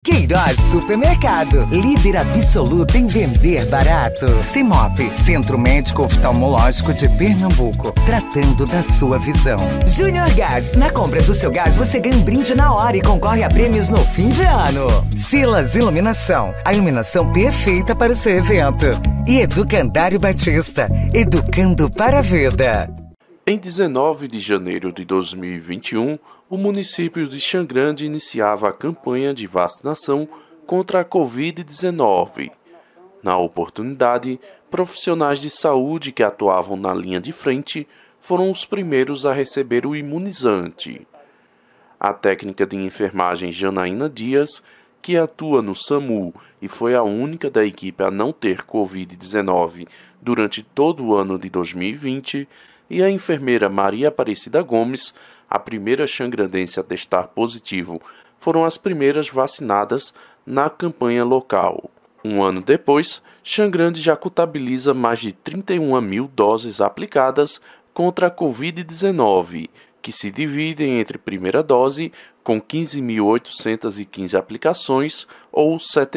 Queiroz Supermercado, líder absoluto em vender barato. CEMOP, Centro Médico Oftalmológico de Pernambuco, tratando da sua visão. Júnior Gás, na compra do seu gás você ganha um brinde na hora e concorre a prêmios no fim de ano. Silas Iluminação, a iluminação perfeita para o seu evento. E Educandário Batista, educando para a vida. Em 19 de janeiro de 2021, o município de Xangrande iniciava a campanha de vacinação contra a Covid-19. Na oportunidade, profissionais de saúde que atuavam na linha de frente foram os primeiros a receber o imunizante. A técnica de enfermagem Janaína Dias, que atua no SAMU e foi a única da equipe a não ter Covid-19 durante todo o ano de 2020, e a enfermeira Maria Aparecida Gomes, a primeira xangrandense a testar positivo, foram as primeiras vacinadas na campanha local. Um ano depois, Xangrande já contabiliza mais de 31 mil doses aplicadas contra a Covid-19, que se dividem entre primeira dose, com 15.815 aplicações, ou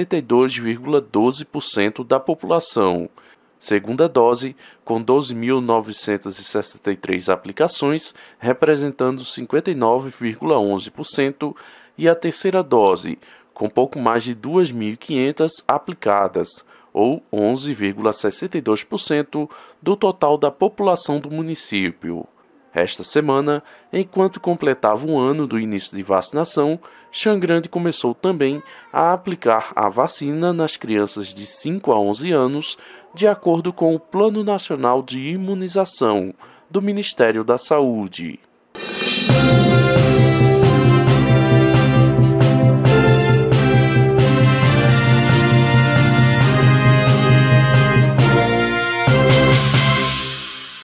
72,12% da população. Segunda dose, com 12.963 aplicações, representando 59,11%, e a terceira dose, com pouco mais de 2.500 aplicadas, ou 11,62% do total da população do município. Esta semana, enquanto completava um ano do início de vacinação, Xangrande começou também a aplicar a vacina nas crianças de 5 a 11 anos, de acordo com o Plano Nacional de Imunização do Ministério da Saúde.